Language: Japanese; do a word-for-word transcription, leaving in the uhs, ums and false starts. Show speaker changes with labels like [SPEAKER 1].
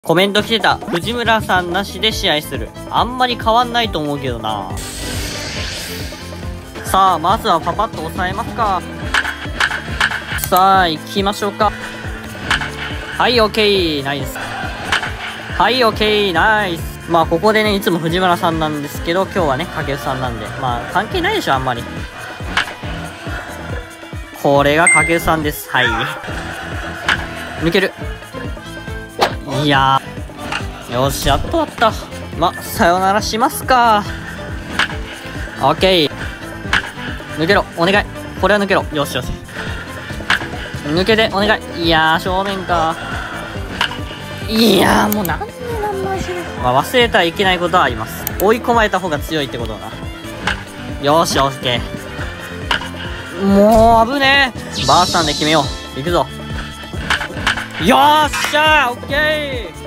[SPEAKER 1] コメント来てた。藤村さんなしで試合する。あんまり変わんないと思うけどな。さあ、まずはパパッと抑えますか。さあ、行きましょうか。はい、オッケー。ナイス。はい、オッケー。ナイス。まあ、ここでね、いつも藤村さんなんですけど、今日はね、掛布さんなんで。まあ、関係ないでしょ、あんまり。これが掛布さんです。はい。抜ける。いやー。よし、やっと終わった。ま、さよならしますか。オッケー。抜けろ。お願い。これは抜けろ。よしよし。抜けて、お願い。いやー、正面か。いやー、もうなんでなんマジで。まあ、忘れたらいけないことはあります。追い込まれた方が強いってことだな。よし、オッケー。もう、危ねえ。バースタンで決めよう。行くぞ。よーっしゃー、オッケー。